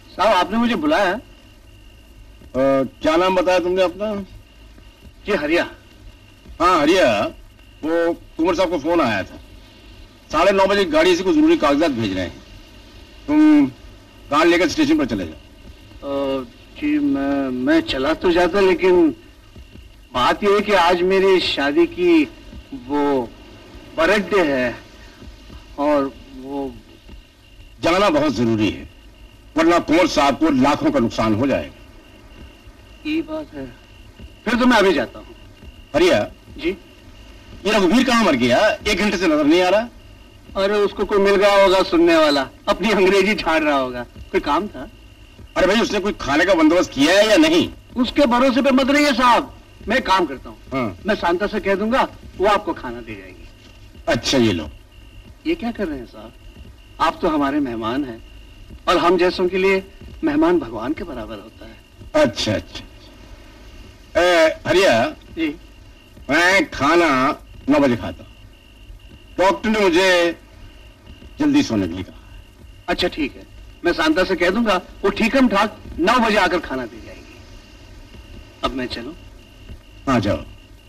साहब आपने मुझे बुलाया? क्या नाम बताया तुमने अपना? जी हरिया। हाँ हरिया, वो कुंवर साहब को फोन आया था, 9:30 बजे गाड़ी से कुछ जरूरी कागजात भेज रहे हैं, तुम कार लेकर स्टेशन पर चले जाओ। जी मैं चला तो जाता, लेकिन बात यह है कि आज मेरी शादी की वो बर्थडे है और वो जाना बहुत जरूरी है, वरना कुंवर साहब को लाखों का नुकसान हो जाएगा। ये बात है, फिर तो मैं अभी जाता हूँ। हरिया जी। ये रघुवीर कहाँ मर गया? 1 घंटे से नजर नहीं आ रहा। अरे उसको कोई मिल गया होगा सुनने वाला, अपनी अंग्रेजी छाड़ रहा होगा, कोई काम था। अरे भाई उसने कोई खाने का बंदोबस्त किया है या नहीं? उसके भरोसे पे मत रहिए साहब, मैं काम करता हूँ। हाँ। मैं शांता से कह दूंगा, वो आपको खाना दे जाएगी। अच्छा ये लो। ये क्या कर रहे हैं साहब? आप तो हमारे मेहमान हैं और हम जैसों के लिए मेहमान भगवान के बराबर होता है। अच्छा अच्छा। हरिया जी। मैं खाना 9 बजे खाता हूँ, डॉक्टर ने मुझे जल्दी सोने के लिए कहा। अच्छा ठीक है, मैं शांता से कह दूंगा, वो ठीकम ठाक 9 बजे आकर खाना दे जाएगी। अब मैं चलूं? हाँ जाओ।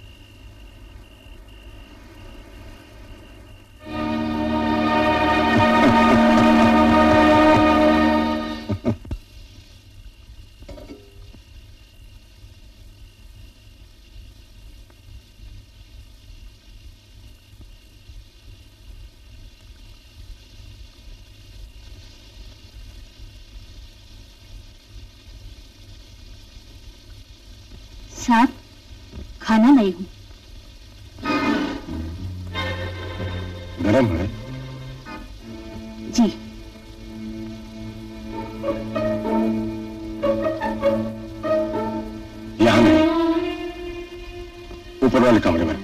साहब खाना नहीं हूं। गरम है? जी। यहाँ नहीं, ऊपर वाले कमरे में।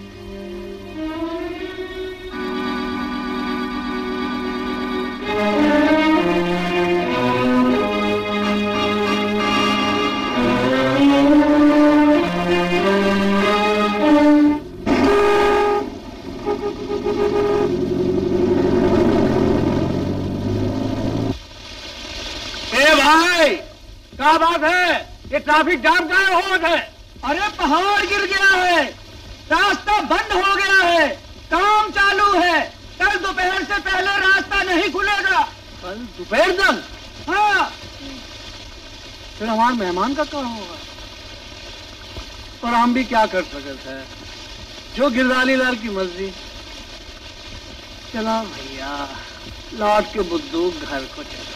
क्या बात है? ये ट्रैफिक जाम का हो है? अरे पहाड़ गिर गया है, रास्ता बंद हो गया है, काम चालू है, कल दोपहर से पहले रास्ता नहीं खुलेगा। कल दोपहर तक? हाँ। फिर हमारे मेहमान का क्या होगा? और हम भी क्या कर सकते हैं, जो गिरदारी लाल की मर्जी। चला भैया, लौट के बुद्धू घर को चला।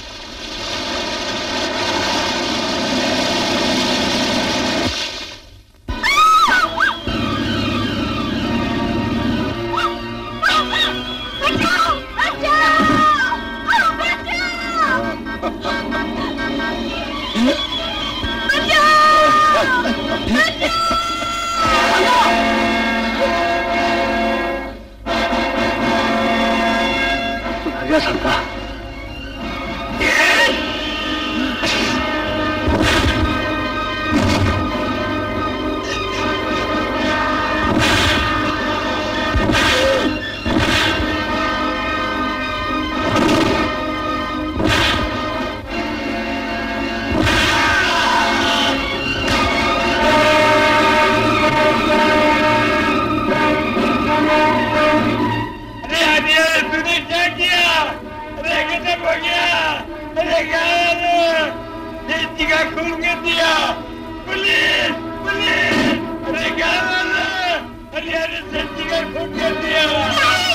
सकता पुलिस! अरे क्या? अरे खून कर दिया।